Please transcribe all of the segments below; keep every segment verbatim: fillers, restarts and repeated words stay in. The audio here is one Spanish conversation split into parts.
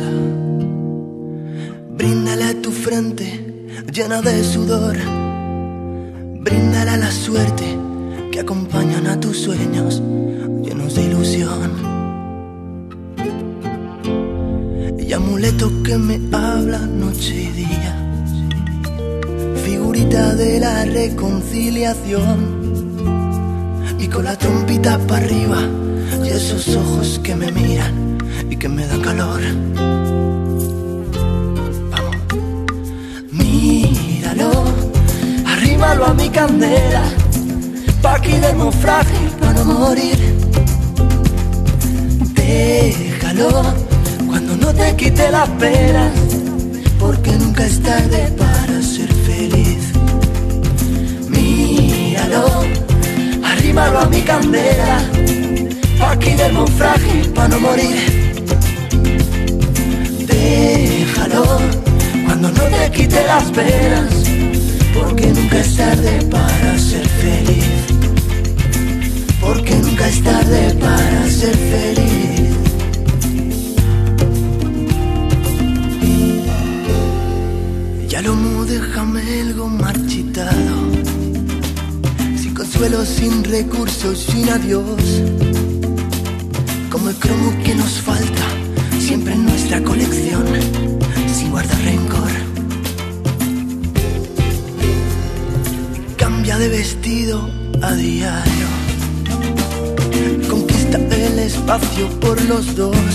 besa. Bríndale a tu frente llena de sudor. Bríndale a la suerte que acompañan a tus sueños llenos de ilusión. Y amuleto que me habla noche y día, figurita de la reconciliación. Y con la trompita para arriba y esos ojos que me miran y que me dan calor. Vamos. Míralo, arrímalo a mi candela, pa' quitarme frágil, pa' no morir. Déjalo cuando no te quite las penas, porque nunca es tarde para ser feliz. Míralo, arrímalo a mi candela, pa' quitarme frágil, pa' no morir. Déjalo cuando no te quite las penas, porque nunca es tarde para ser feliz. Porque nunca es tarde para ser feliz. Ya lo mude jamelgo marchitado, sin consuelo, sin recursos, sin adiós. Como el cromo que nos falta siempre en nuestra colección, sin guardar rencor. Cambia de vestido a diario, conquista el espacio por los dos.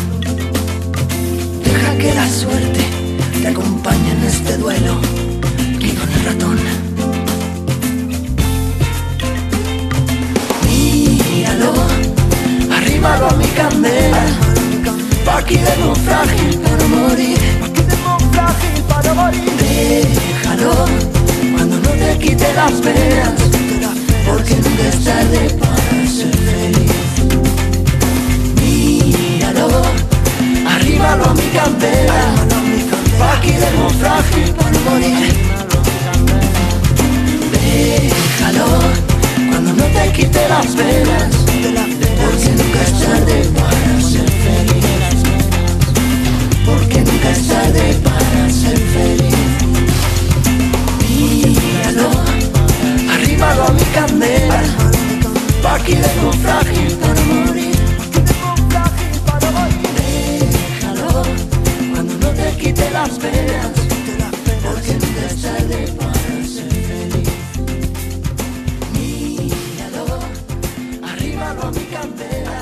Deja que la suerte te acompañe en este duelo, y con el ratón. Míralo, arrímalo a mi candela, pa' quitarme frágil, para no morir. Déjalo cuando no te quite las penas, porque nunca es tarde para ser feliz. Míralo, arrímalo a mi candela, pa' quitarme frágil, para no morir. Déjalo cuando no te quite las penas, porque nunca es tarde para ser feliz. Porque nunca es tarde para ser feliz. Míralo, arrímalo a mi candela, pa' quitarme frágil, para no morir. Déjalo cuando no te quite las penas, porque nunca es tarde para ser feliz. Míralo, arrímalo a mi candela.